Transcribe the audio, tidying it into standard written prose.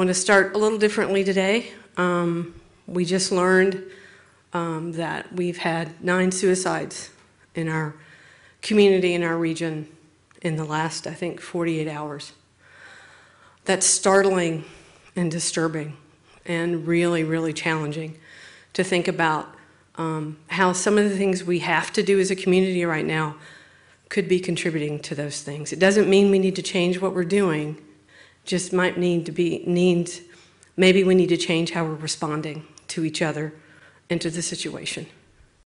want to start a little differently today. We just learned that we've had 9 suicides in our community, in our region, in the last, I think, 48 hours. That's startling and disturbing and really, really challenging to think about how some of the things we have to do as a community right now could be contributing to those things. It doesn't mean we need to change what we're doing, just might maybe we need to change how we're responding to each other and to the situation.